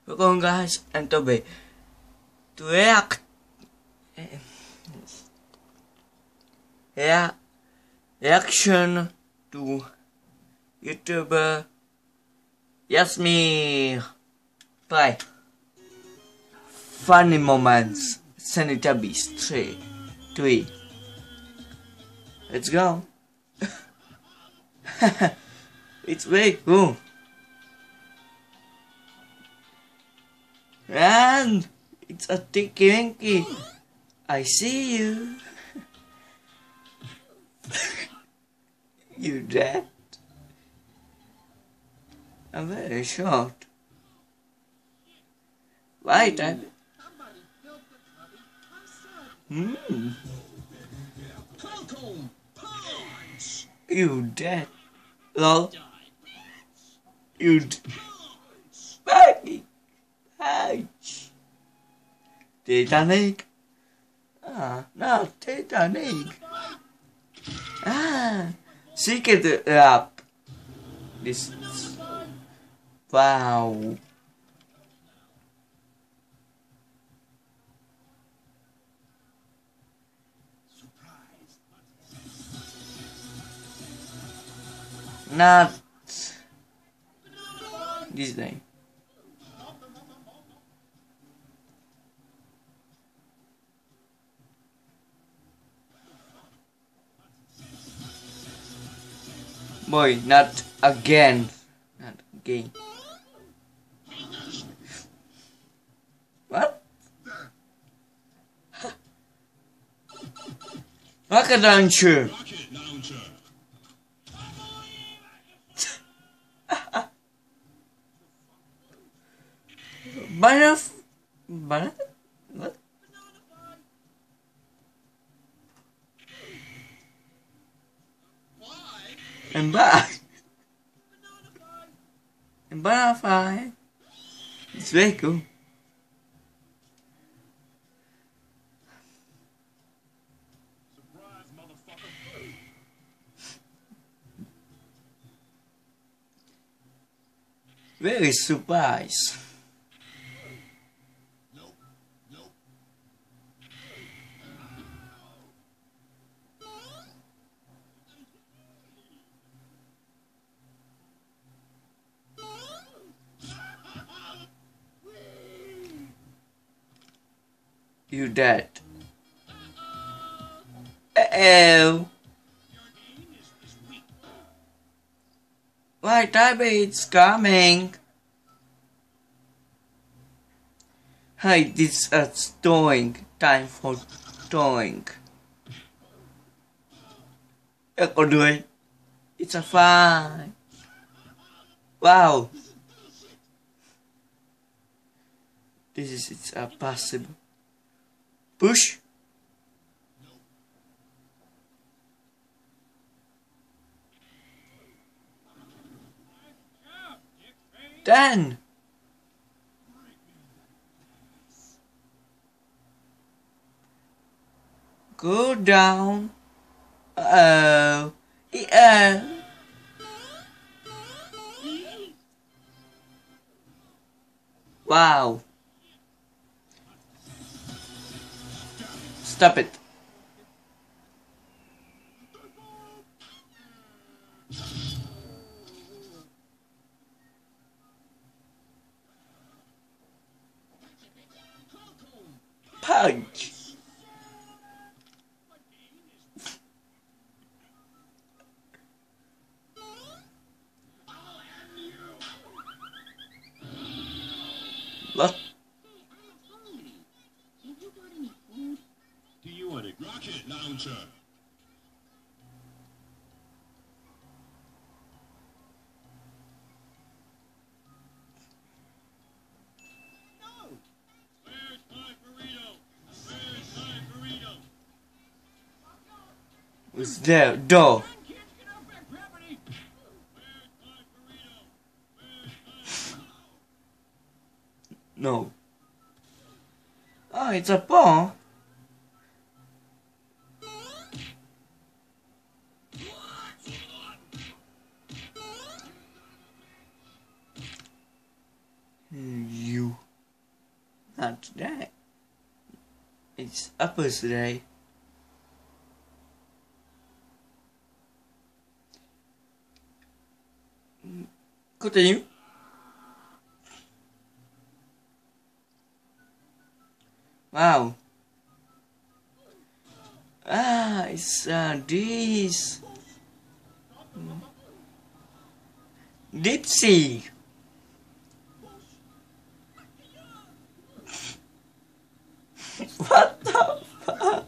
Welcome guys and today to react reaction to YouTuber Yasmir play funny moments Teletubbies 3. Let's go. It's very cool. And it's a Tinky Winky. I see you. You dead? I'm very short. Right, You dead? Lol. You Baggy. Ouch. Titanic. No, Titanic. Secret rap. This. Wow. Not this name. Boy, not again. Not again. What? Rocket launcher. Banana? What? And back. And butterfly. It's very cool. Surprise, motherfucker. Very surprise. You dead. Uh-oh. Why, Tabby, it's coming. Hi, this is towing. Time for towing. Echo do it. It's a fine. Wow. It's a possible. Push. Then. Go down. Uh-oh. Yeah. Wow. Stop it. Punch. What? Do you want a rocket launcher? No! Where's my burrito? Where's my burrito? What's there? Door. No. Oh, it's a paw. You. not today. It's upper today. Continue. Wow. It's this. Dipsy. What the fuck?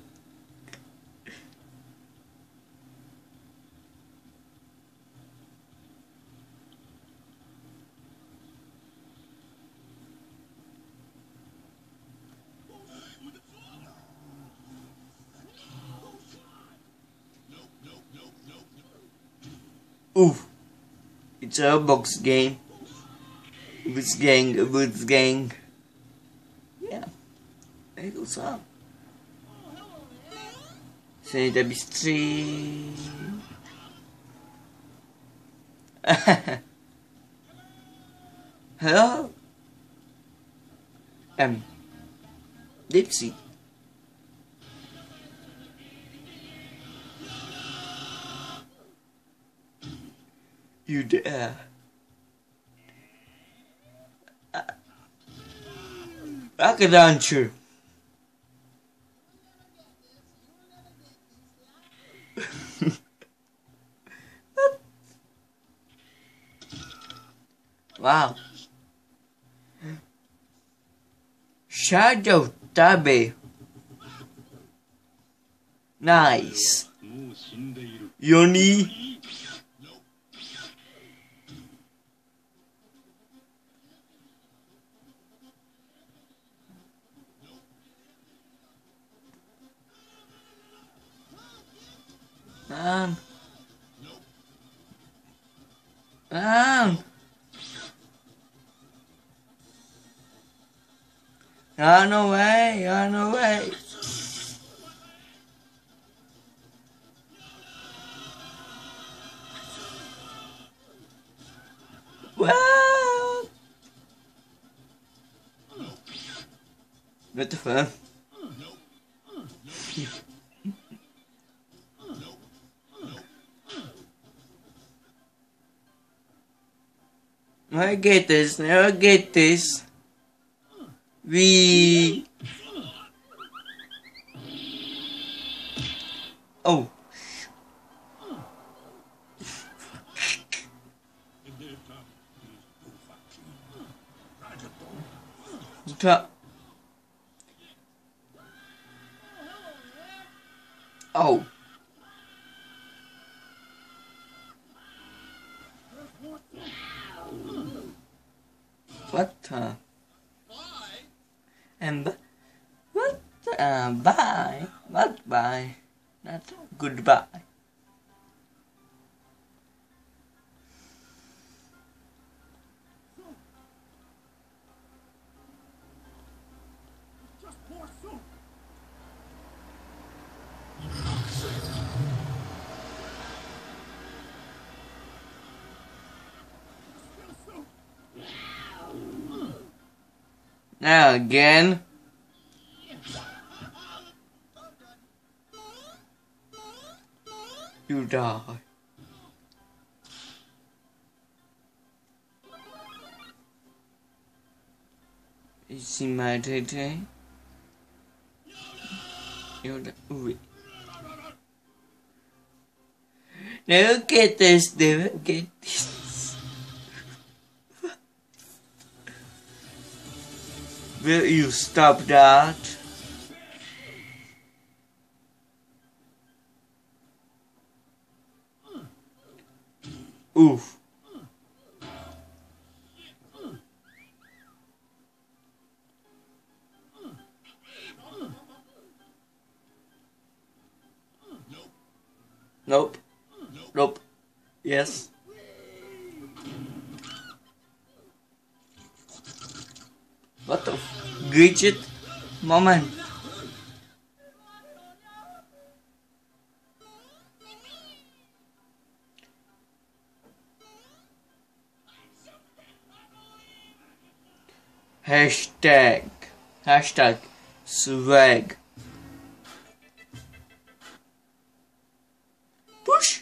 Ooh, it's a box game. Boots gang. Yeah, there goes up. Sini habis 3. Hello? Dipsy. You there? Rocket launcher. Wow. Shadow Tabe. Nice. Yoni. Man. Run away. Well, what the fuck? Never get this. Oh. Oh. What? And what? Bye. What? Bye. Not goodbye. Now again. You die. You see my day? You die. Never get this. Will you stop that? Oof. Nope. Yes. What the gadget moment? Hashtag Hashtag swag. Push.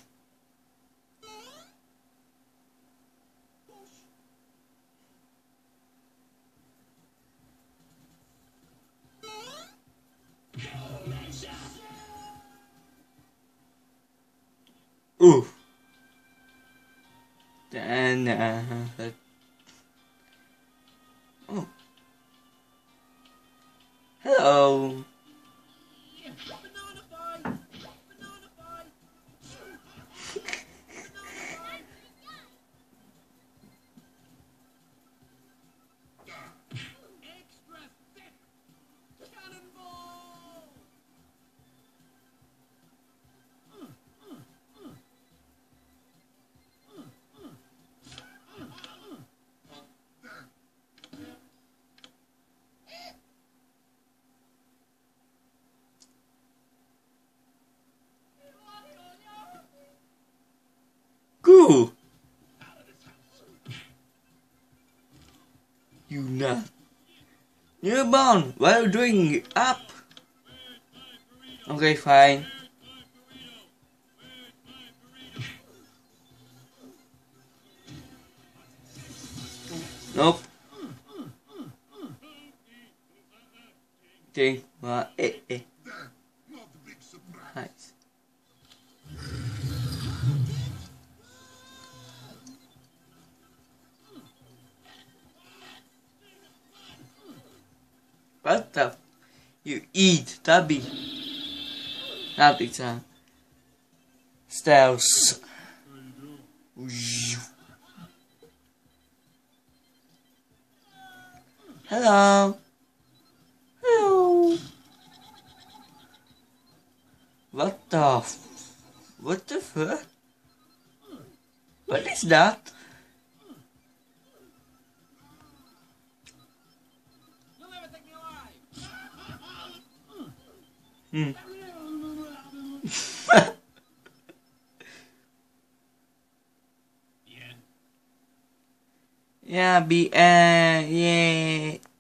Ooh. Then oh. Hello. Banana fight! Banana fight! Extra thick! Cannonball! Cool. You nut. Newborn, what are you doing? Up. Okay, fine. Nope. Think what? Nice. What the? You eat, Tubby. Now it's stealth. Hello. Hello. What the fuck? What is that? You'll never take me alive! Yeah, yeah.